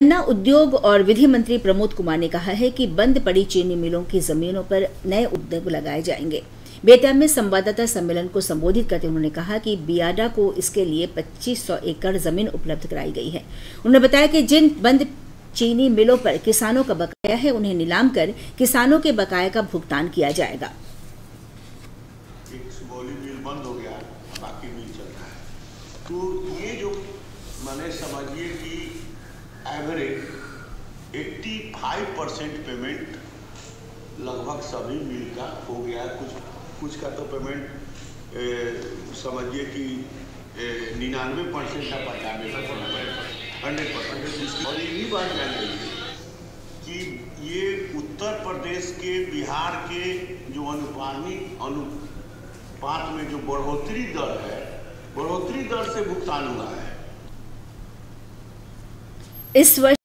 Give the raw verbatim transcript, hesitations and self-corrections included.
गन्ना उद्योग और विधि मंत्री प्रमोद कुमार ने कहा है कि बंद पड़ी चीनी मिलों की जमीनों पर नए उद्योग लगाए जाएंगे। बेतिया में संवाददाता सम्मेलन को संबोधित करते उन्होंने कहा कि बियाडा को इसके लिए पच्चीस सौ एकड़ जमीन उपलब्ध कराई गई है। उन्होंने बताया कि जिन बंद चीनी मिलों पर किसानों का बकाया है उन्हें नीलाम कर किसानों के बकाया का भुगतान किया जाएगा। मिल बंद हो गया, बाकी मिल चल रहा है, तो ये जो मैंने समझिए कि एवरेज पचासी परसेंट पेमेंट लगभग सभी मिल का हो गया है। कुछ कुछ का तो पेमेंट समझिए कि निन्यानवे परसेंट का पचानवे हंड्रेड परसेंट। और ये भी बात जान लीजिए कि ये उत्तर प्रदेश के, बिहार के जो अनुपानिक अनुपात में जो बढ़ोतरी दर है, बढ़ोतरी दर से भुगतान हुआ है। इस वर्ष